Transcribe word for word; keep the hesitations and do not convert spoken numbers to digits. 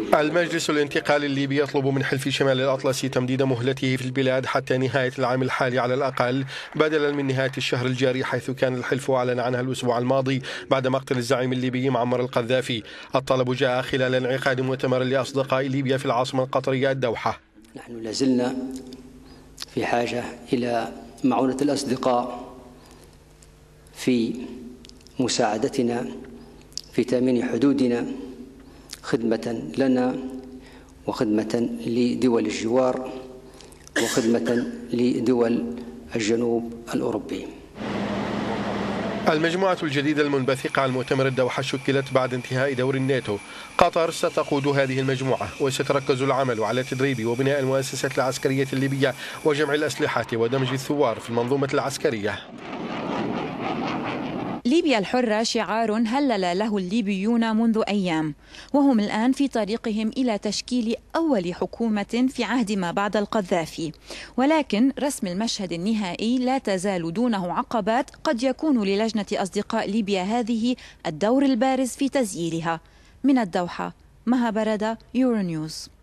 المجلس الانتقالي الليبي يطلب من حلف شمال الأطلسي تمديد مهلته في البلاد حتى نهاية العام الحالي على الأقل، بدلا من نهاية الشهر الجاري، حيث كان الحلف أعلن عنها الأسبوع الماضي بعد مقتل الزعيم الليبي معمر القذافي. الطلب جاء خلال انعقاد مؤتمر لأصدقاء ليبيا في العاصمة القطرية الدوحة. نحن لازلنا في حاجة إلى معونة الأصدقاء في مساعدتنا في تأمين حدودنا، خدمة لنا وخدمة لدول الجوار وخدمة لدول الجنوب الأوروبي. المجموعة الجديدة المنبثقة عن مؤتمر الدوحة شكلت بعد انتهاء دور الناتو. قطر ستقود هذه المجموعة، وستركز العمل على تدريب وبناء المؤسسات العسكرية الليبية وجمع الأسلحة ودمج الثوار في المنظومة العسكرية. ليبيا الحرة شعار هلل له الليبيون منذ أيام، وهم الآن في طريقهم إلى تشكيل أول حكومة في عهد ما بعد القذافي، ولكن رسم المشهد النهائي لا تزال دونه عقبات قد يكون للجنة أصدقاء ليبيا هذه الدور البارز في تسييرها. من الدوحة، مها بردة، يورو نيوز.